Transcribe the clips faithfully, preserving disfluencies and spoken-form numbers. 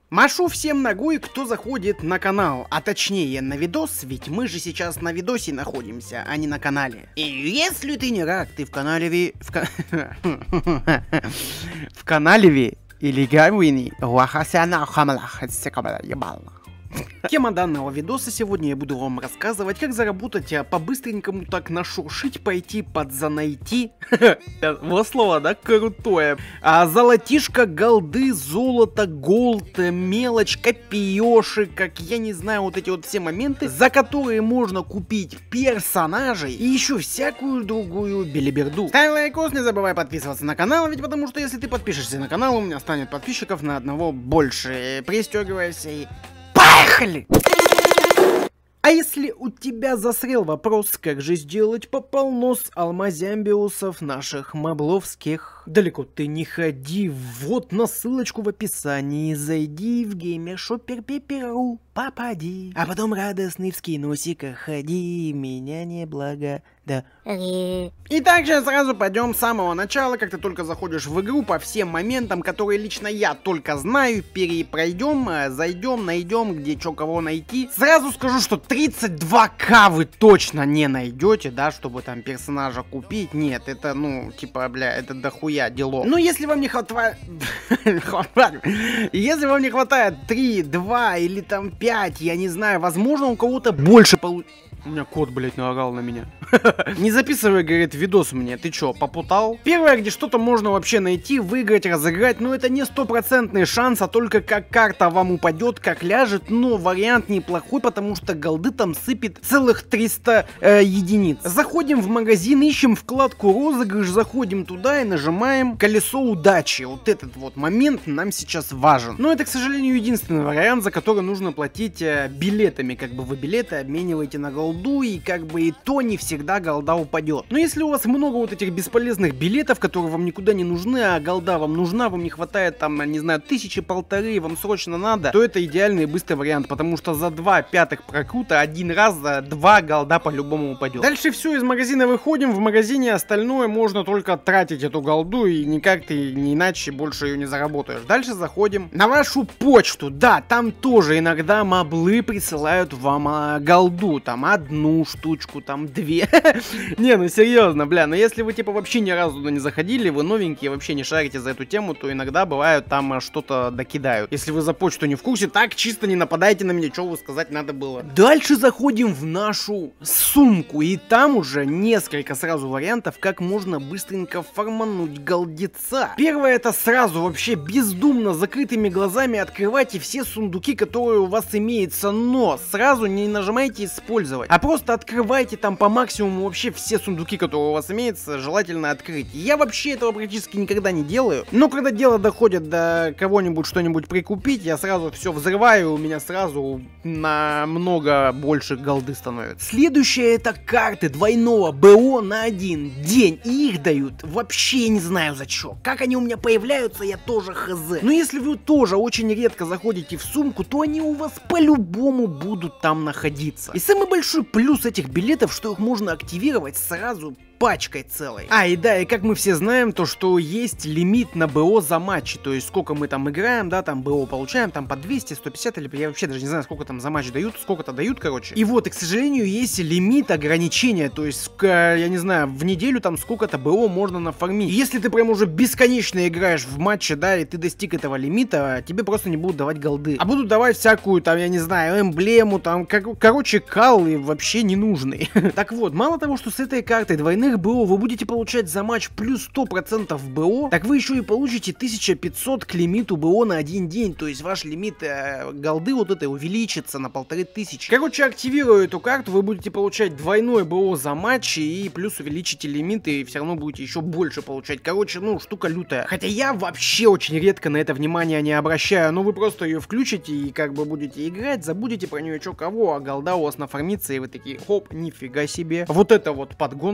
Машу всем ногой, кто заходит на канал, а точнее на видос, ведь мы же сейчас на видосе находимся, а не на канале. И если ты не рак, ты в канале ви... В, ка... в канале ви... Или Гавини... Лахасяна хамалах, ебало. Тема данного видоса сегодня я буду вам рассказывать, как заработать, а по-быстренькому так нашуршить, пойти подзанайти. Вот слово, да, крутое. А золотишко, голды, золото, голд, мелочь, копеёши, как я не знаю, вот эти вот все моменты, за которые можно купить персонажей и еще всякую другую белиберду. Ставь лайкос, не забывай подписываться на канал, ведь потому что если ты подпишешься на канал, у меня станет подписчиков на одного больше. Пристегивайся и... Поехали! А если у тебя засрел вопрос, как же сделать пополнос алмазямбиусов наших мабловских? Далеко ты не ходи, вот на ссылочку в описании, зайди в геймершопер Пеперу, попади, а потом радостный в скинусиках ходи, меня не благо... Да. И также сразу пойдем с самого начала, как ты только заходишь в игру, по всем моментам, которые лично я только знаю, перепройдем, зайдем, найдем, где что кого найти. Сразу скажу, что тридцать два ка вы точно не найдете, да, чтобы там персонажа купить. Нет, это, ну, типа, бля, это дохуя дело. Но если вам не хватает... Если вам не хватает три, два или там пять, я не знаю, возможно, у кого-то больше получится. У меня кот, блядь, наорал на меня. Не записывай, говорит, видос мне. Ты чё, попутал? Первое, где что-то можно вообще найти, выиграть, разыграть, но это не стопроцентный шанс, а только как карта вам упадет, как ляжет. Но вариант неплохой, потому что голды там сыпет целых триста э, единиц. Заходим в магазин, ищем вкладку розыгрыш, заходим туда и нажимаем колесо удачи. Вот этот вот момент нам сейчас важен. Но это, к сожалению, единственный вариант, за который нужно платить э, билетами. Как бы вы билеты обмениваете на голду. И как бы и то не всегда голда упадет. Но если у вас много вот этих бесполезных билетов, которые вам никуда не нужны, а голда вам нужна, вам не хватает там, не знаю, тысячи, полторы, вам срочно надо, то это идеальный и быстрый вариант, потому что за два пятых прокрута один раз за два голда по-любому упадет. Дальше все, из магазина выходим, в магазине остальное можно только тратить эту голду, и никак ты не иначе больше ее не заработаешь. Дальше заходим на вашу почту, да, там тоже иногда маблы присылают вам а, голду, там одну штучку, там две. Не, ну серьезно, бля, но если вы типа вообще ни разу туда не заходили, вы новенькие, вообще не шарите за эту тему, то иногда бывают там что-то докидают. Если вы за почту не в курсе, так чисто не нападайте на меня, что вы сказать надо было. Дальше заходим в нашу сумку, и там уже несколько сразу вариантов, как можно быстренько фармануть голдеца. Первое, это сразу вообще бездумно закрытыми глазами открывайте все сундуки, которые у вас имеются, но сразу не нажимайте использовать, а просто открывайте там по максимуму вообще все сундуки, которые у вас имеются, желательно открыть. Я вообще этого практически никогда не делаю, но когда дело доходит до кого-нибудь что-нибудь прикупить, я сразу все взрываю, у меня сразу намного больше голды становится. Следующее, это карты двойного БО на один день, и их дают вообще не знаю за что. Как они у меня появляются, я тоже хз. Но если вы тоже очень редко заходите в сумку, то они у вас по-любому будут там находиться. И самый большой плюс этих билетов, что их можно активировать сразу пачкой целой. А, и да, и как мы все знаем, то что есть лимит на БО за матчи, то есть сколько мы там играем, да, там БО получаем, там по двести, сто пятьдесят, или я вообще даже не знаю, сколько там за матч дают, сколько-то дают, короче. И вот, и, к сожалению, есть лимит ограничения, то есть, я не знаю, в неделю там сколько-то БО можно нафармить. И если ты прям уже бесконечно играешь в матче, да, и ты достиг этого лимита, тебе просто не будут давать голды, а будут давать всякую, там, я не знаю, эмблему, там, кор короче, каллы вообще ненужные. Так вот, мало того, что с этой картой двойных БО вы будете получать за матч плюс сто процентов БО, так вы еще и получите тысяча пятьсот к лимиту БО на один день, то есть ваш лимит э, голды вот этой увеличится на полторы тысячи. Короче, активируя эту карту, вы будете получать двойное БО за матч и плюс увеличите лимит, и все равно будете еще больше получать. Короче, ну, штука лютая. Хотя я вообще очень редко на это внимание не обращаю, но вы просто ее включите и как бы будете играть, забудете про нее что кого, а голда у вас нафармится, и вы такие, хоп, нифига себе. Вот это вот подгон до фианса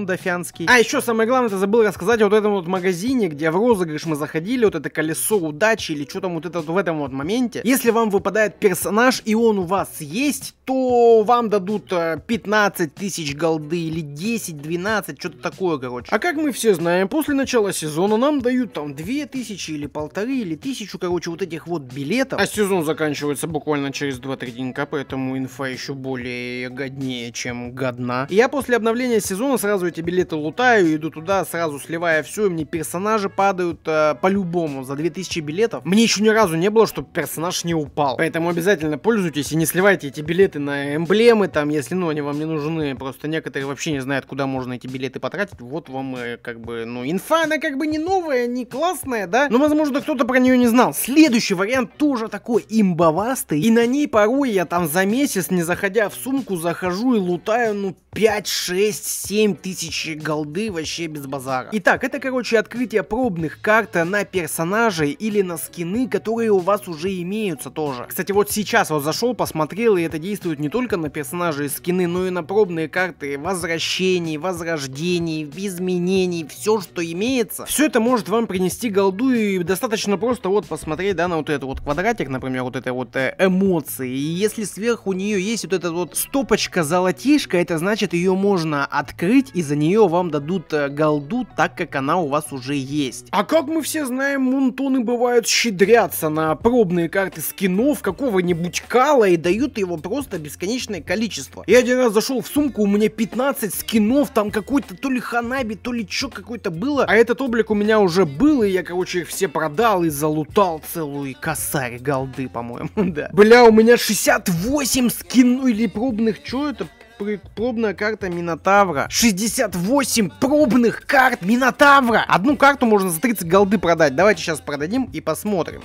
вселенский. А еще самое главное, ты забыл рассказать о вот этом вот магазине, где в розыгрыш мы заходили, вот это колесо удачи или что там вот это вот в этом вот моменте. Если вам выпадает персонаж и он у вас есть, то вам дадут пятнадцать тысяч голды или десять-двенадцать, что-то такое, короче. А как мы все знаем, после начала сезона нам дают там две тысячи или полторы или тысячу, короче, вот этих вот билетов. А сезон заканчивается буквально через два-три денька, поэтому инфа еще более годнее, чем годна. И я после обновления сезона сразу эти билеты лутаю, иду туда, сразу сливая все, и мне персонажи падают э, по-любому за две тысячи билетов. Мне еще ни разу не было, чтобы персонаж не упал. Поэтому обязательно пользуйтесь и не сливайте эти билеты на эмблемы, там, если, ну, они вам не нужны. Просто некоторые вообще не знают, куда можно эти билеты потратить. Вот вам, э, как бы, ну, инфа, она как бы не новая, не классная, да? Но, возможно, кто-то про нее не знал. Следующий вариант тоже такой имбовастый. И на ней порой я там за месяц, не заходя в сумку, захожу и лутаю, ну, пять, шесть, семь тысяч голды вообще без базара. Итак, это, короче, открытие пробных карт на персонажей или на скины, которые у вас уже имеются тоже. Кстати, вот сейчас вот зашел, посмотрел, и это действует не только на персонажи и скины, но и на пробные карты возвращений, возрождений, изменений, все, что имеется. Все это может вам принести голду, и достаточно просто вот посмотреть, да, на вот этот вот квадратик, например, вот это вот э, эмоции. И если сверху нее есть вот эта вот стопочка золотишка, это значит, ее можно открыть, и за нее вам дадут э, голду, так как она у вас уже есть. А как мы все знаем, мунтоны бывают щедрятся на пробные карты скинов какого-нибудь кала и дают его просто бесконечное количество. Я один раз зашел в сумку, у меня пятнадцать скинов, там какой-то то ли ханаби, то ли что какой-то было, а этот облик у меня уже был, и я, короче, их все продал и залутал целую косарь голды, по-моему, да. Бля, у меня шестьдесят восемь скинов или пробных, что это? Пробная карта Минотавра. шестьдесят восемь пробных карт Минотавра. Одну карту можно за тридцать голды продать. Давайте сейчас продадим и посмотрим.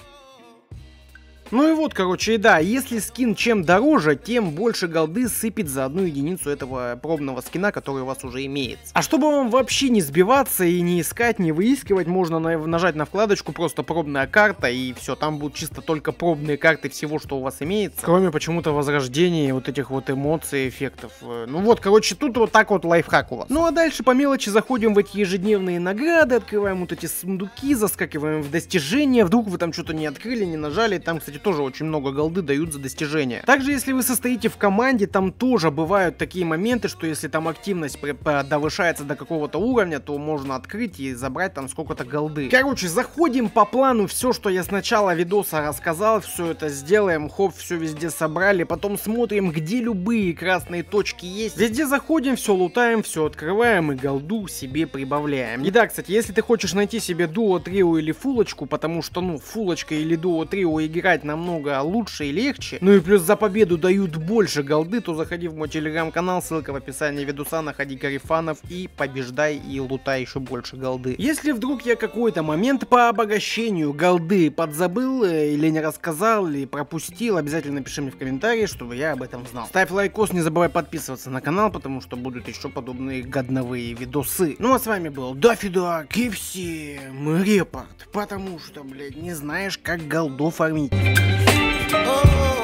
Ну и вот, короче, и да, если скин чем дороже, тем больше голды сыпет за одну единицу этого пробного скина, который у вас уже имеется. А чтобы вам вообще не сбиваться и не искать, не выискивать, можно на нажать на вкладочку просто пробная карта, и все, там будут чисто только пробные карты всего, что у вас имеется. Кроме почему-то возрождения и вот этих вот эмоций, эффектов. Ну вот, короче, тут вот так вот лайфхак у вас. Ну а дальше по мелочи заходим в эти ежедневные награды, открываем вот эти сундуки, заскакиваем в достижения, вдруг вы там что-то не открыли, не нажали, там, кстати, тоже очень много голды дают за достижения. Также, если вы состоите в команде, там тоже бывают такие моменты, что если там активность повышается до какого-то уровня, то можно открыть и забрать там сколько-то голды. Короче, заходим по плану, все, что я с начала видоса рассказал, все это сделаем, хоп, все везде собрали, потом смотрим, где любые красные точки есть. Везде заходим, все лутаем, все открываем и голду себе прибавляем. И да, кстати, если ты хочешь найти себе дуо, трио или фулочку, потому что, ну, фулочка или дуо, трио играть намного лучше и легче, ну и плюс за победу дают больше голды, то заходи в мой телеграм-канал, ссылка в описании видоса, находи Гарифанов и побеждай и лутай еще больше голды. Если вдруг я какой-то момент по обогащению голды подзабыл или не рассказал, или пропустил, обязательно напиши мне в комментарии, чтобы я об этом знал. Ставь лайкос, не забывай подписываться на канал, потому что будут еще подобные годновые видосы. Ну а с вами был Даффидак и всем репорт, потому что, блядь, не знаешь, как голду фармить. Oh,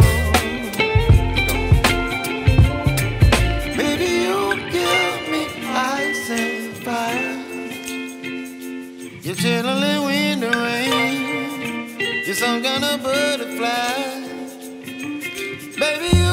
baby, you give me ice and fire. You're chilling when the rain. You're some kind of butterfly, baby.